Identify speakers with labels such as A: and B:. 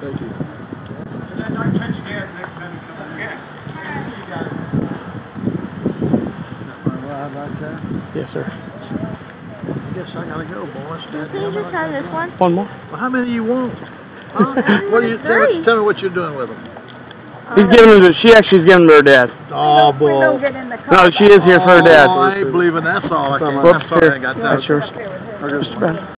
A: Thank you.
B: Yes, sir.
A: I guess I gotta go, boys.
C: Can you just have this one?
B: One more.
A: Well, how many do you want? Huh? What do you tell me what you're doing with them?
B: He's giving them to, she actually is giving them to her dad.
A: Oh, boy.
B: No, she is here for her dad.
A: Oh, I ain't believing that's all I can.
B: Whoops,
A: I'm sorry,
B: here.
A: I got that.
B: That's yours.